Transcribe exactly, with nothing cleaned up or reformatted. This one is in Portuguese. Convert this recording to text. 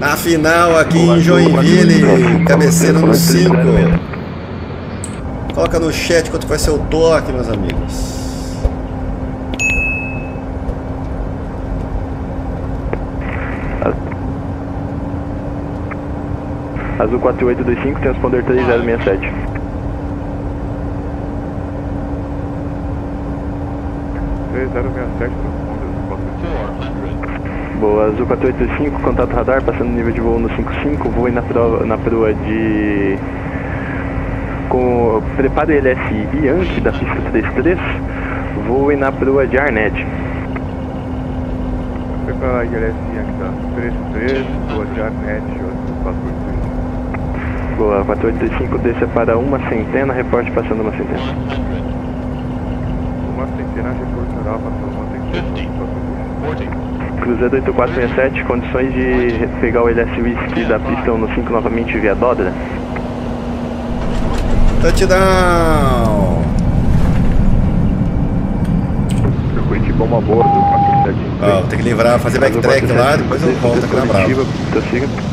Na final aqui em Joinville, cabeceira no cinco. Coloca no chat quanto vai ser o toque, meus amigos. Azul quatro oito dois cinco, transponder três zero seis sete. três zero seis sete, Boa, Azul quatro oito dois cinco, contato radar, passando nível de voo no cinco cinco, voe na proa, na proa de... Com... Prepare L S I Yankee da pista trinta e três, voe na proa de Arnett. Prepara L S I Yankee da trinta e três, proa de Arnett, quatro oito dois cinco. Boa, quatro oito dois cinco, desça para uma centena, reporte passando uma centena. Uma centena, reportará passando uma centena. Cruzeiro oito quatro seis sete, condições de pegar o L S Whisky da pista um no cinco novamente via Dodra. Touchdown! Curitiba uma bordo, quatro sete. Ó, tem que livrar, fazer backtrack lá, depois eu volto aqui na Brava. Prossiga.